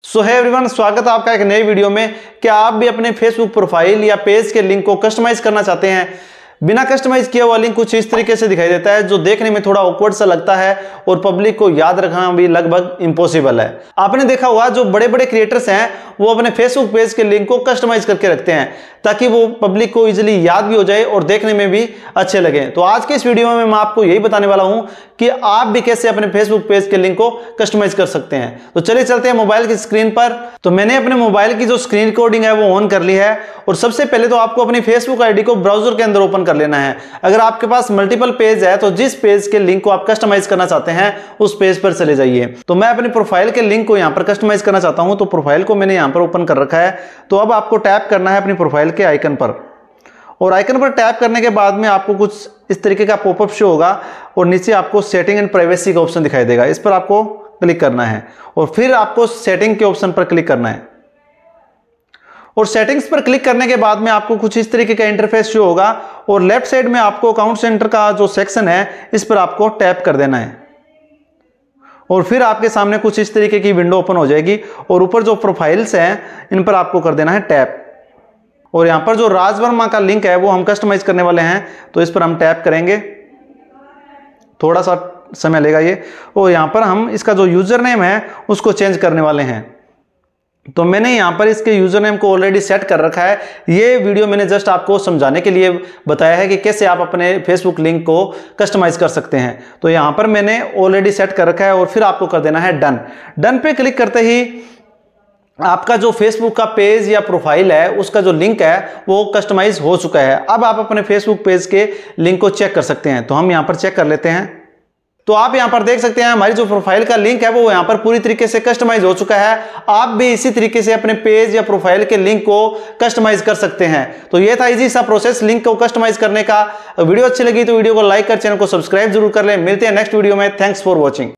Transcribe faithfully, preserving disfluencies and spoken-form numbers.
सो है एवरीवन, स्वागत है आपका एक नई वीडियो में। क्या आप भी अपने फेसबुक प्रोफाइल या पेज के लिंक को कस्टमाइज करना चाहते हैं? बिना कस्टमाइज किया हुआ लिंक कुछ इस तरीके से दिखाई देता है, जो देखने में थोड़ा ऑकवर्ड सा लगता है और पब्लिक को याद रखना भी लगभग इम्पॉसिबल है। आपने देखा होगा जो बड़े बड़े क्रिएटर्स हैं वो अपने फेसबुक पेज के लिंक को कस्टमाइज करके रखते हैं ताकि वो पब्लिक को इजीली याद भी हो जाए और देखने में भी अच्छे लगे। तो आज के इस वीडियो में मैं आपको यही बताने वाला हूं कि आप भी कैसे अपने फेसबुक पेज के लिंक को कस्टमाइज कर सकते हैं। तो चलिए चलते हैं मोबाइल की स्क्रीन पर। तो मैंने अपने मोबाइल की जो स्क्रीन रिकॉर्डिंग है वो ऑन कर ली है और सबसे पहले तो आपको अपनी फेसबुक आईडी को ब्राउजर के अंदर ओपन कर लेना है। अगर आपके पास मल्टीपल पेज है तो जिस पेज के लिंक को आप कस्टमाइज करना चाहते हैं उस पेज पर चले जाइए। तो मैं अपनी प्रोफाइल के लिंक को यहां पर कस्टमाइज करना चाहता हूं, तो प्रोफाइल को मैंने यहां पर ओपन कर रखा है। तो अब आपको टैप करना है अपनी प्रोफाइल के आइकन पर और आइकन पर टैप करने के बाद में आपको कुछ इस तरीके का पॉपअप शो होगा और नीचे आपको सेटिंग एंड प्राइवेसी का ऑप्शन दिखाई देगा। इस पर आपको क्लिक करना है और फिर आपको सेटिंग के ऑप्शन पर क्लिक करना है और सेटिंग्स पर क्लिक करने के बाद में आपको कुछ इस तरीके का इंटरफेस शो होगा और लेफ्ट साइड में आपको अकाउंट सेंटर का जो सेक्शन है इस पर आपको टैप कर देना है और फिर आपके सामने कुछ इस तरीके की विंडो ओपन हो जाएगी और ऊपर जो प्रोफाइल्स हैं इन पर आपको कर देना है टैप। और यहां पर जो राज वर्मा का लिंक है वो हम कस्टमाइज करने वाले हैं, तो इस पर हम टैप करेंगे। थोड़ा सा समय लेगा ये। और यहां पर हम इसका जो यूजर नेम है उसको चेंज करने वाले हैं। तो मैंने यहां पर इसके यूजर नेम को ऑलरेडी सेट कर रखा है। ये वीडियो मैंने जस्ट आपको समझाने के लिए बताया है कि कैसे आप अपने फेसबुक लिंक को कस्टमाइज कर सकते हैं। तो यहां पर मैंने ऑलरेडी सेट कर रखा है और फिर आपको कर देना है डन। डन पे क्लिक करते ही आपका जो फेसबुक का पेज या प्रोफाइल है उसका जो लिंक है वो कस्टमाइज हो चुका है। अब आप अपने फेसबुक पेज के लिंक को चेक कर सकते हैं। तो हम यहां पर चेक कर लेते हैं। तो आप यहां पर देख सकते हैं हमारी जो प्रोफाइल का लिंक है वो यहां पर पूरी तरीके से कस्टमाइज हो चुका है। आप भी इसी तरीके से अपने पेज या प्रोफाइल के लिंक को कस्टमाइज कर सकते हैं। तो ये था इजी सा प्रोसेस लिंक को कस्टमाइज करने का। वीडियो अच्छी लगी तो वीडियो को लाइक कर, चैनल को सब्सक्राइब जरूर कर लें। मिलते हैं नेक्स्ट वीडियो में। Thanks for watching.